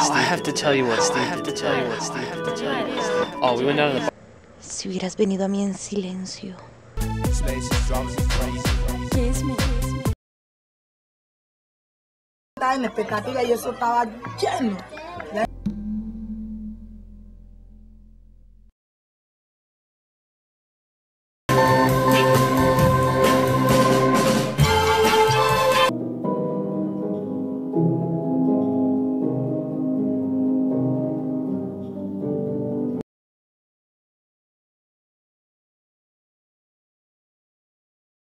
I have to tell you what Steve did. Oh, we went down to the... Si hubieras venido a mí en silencio. Estaba en expectativa y eso estaba lleno.